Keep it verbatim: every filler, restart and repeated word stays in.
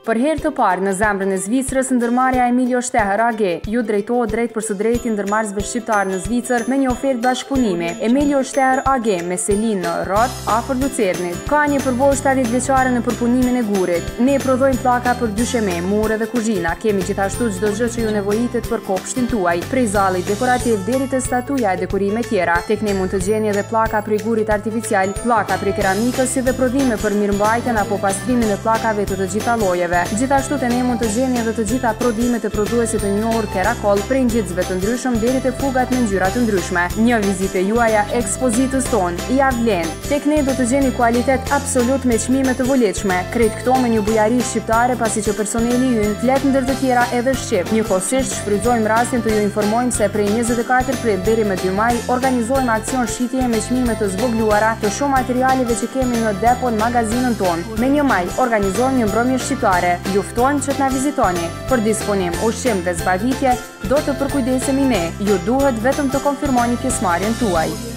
Për herë të parë në zemrën e Zvicrës, ndërmarrja Emilio Steher A G ju drejtohet drejt për së drejti ndërmarrësve shqiptar në Zvicër me një ofertë bashkëpunimi. Emilio Steher A G me Selin në Rot, afër Lucernit. Ka një përbërë shtatëdhjetë vjeçare në përpunimin e gurit. Ne prodhojmë pllaka për dysheme, mure dhe kuzhina. Kemi gjithashtu çdo gjë që ju nevojitet për kopshtin tuaj, prej zallit dekorativ deri te statuja e dekorime tjera. Tek ne mund të gjeni edhe pllaka prej gurit artificial, pllaka prej keramikës si dhe prodhime për mirëmbajtjen apo pastrimin e pllakave të të gjitha llojeve. Gjithashtu te ne mund të gjeni edhe të gjitha prodhimet e prodhuesit të njohur Kerakoll, prej ngjitësve të ndryshëm deri te fugat me ngjyra të ndryshme. Një vizitë juaja ekspozitës tonë ja vlen. Tek ne do të gjeni kualitet absolut me çmime të volitshme. Krejt këto me një bujari shqiptare, pasi që personeli ynë flet ndër të tjera edhe shqip. Njëkohësisht shfrytëzojmë rastin të ju informojmë se prej njëzet e katër prit deri më dy maj organizojmë aksion shitje me çmime të zvogluara të shumë materialeve që kemi në depo në magazinën tonë. Me një maj organizojmë një mbrëmje shqiptare. Ju ftojmë që të na vizitoni. Për disponim, ushqim dhe zbavitje, do të përkujdesemi ne. Ju duhet vetëm të konfirmoni pjesëmarrjen tuaj.